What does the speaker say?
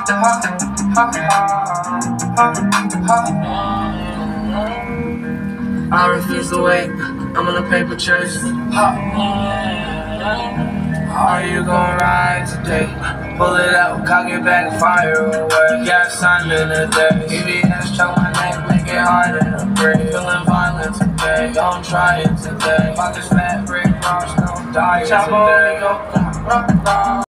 I refuse to wait, I'm on a paper chase. Are you gonna ride today? Pull it out, cock it back, fire away. Got sun in the day. EBS choke my neck, make it harder to breathe. Feeling violent today, don't try it today. Pockets fat, break rocks, don't die today.